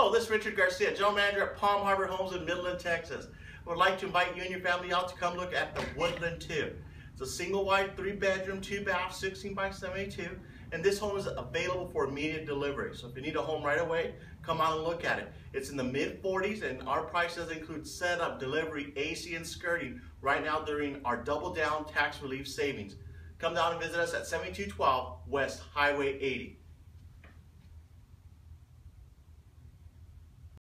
Hello, this is Richard Garcia, General Manager at Palm Harbor Homes in Midland, Texas. I would like to invite you and your family out to come look at the Woodland II. It's a single-wide, 3-bedroom, 2-bath, 16 by 72, and this home is available for immediate delivery. So if you need a home right away, come out and look at it. It's in the mid-40s, and our price does include setup, delivery, AC, and skirting right now during our double down tax relief savings. Come down and visit us at 7212 West Highway 80.